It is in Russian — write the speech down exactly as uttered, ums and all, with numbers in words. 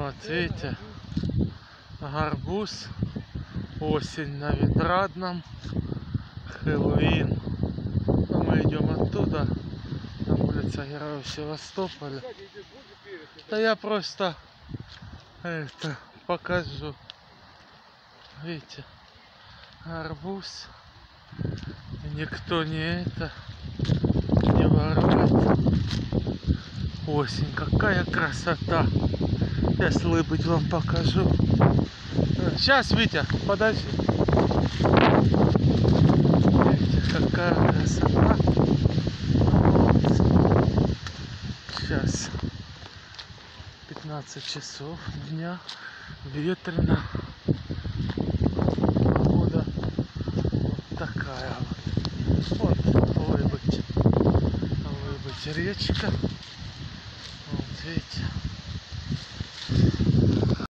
Вот видите, гарбуз, осень на Виноградном, Хэллоуин. А мы идем оттуда, там улица Героев Севастополя. Да я просто это покажу. Видите, арбуз. Никто не это не ворует. Осень, какая красота. Сейчас улыбать вам покажу. Сейчас, Витя, подожди. Видите, какая красота. Вот. Сейчас пятнадцать часов дня, ветрено. Погода вот такая вот. Вот улыбать, улыбать речка. Вот видите.